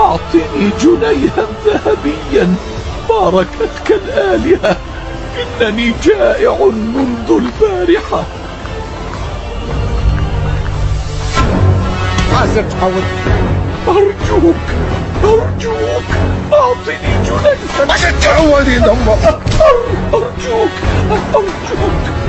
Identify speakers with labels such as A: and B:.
A: أعطني جنيها ذهبيا، باركتك الآلهة، إنني جائع منذ البارحة.
B: حاسب تحول.
A: أرجوك أرجوك أعطني جنيها.
B: عشان تعودي دمك.
A: أرجوك أرجوك.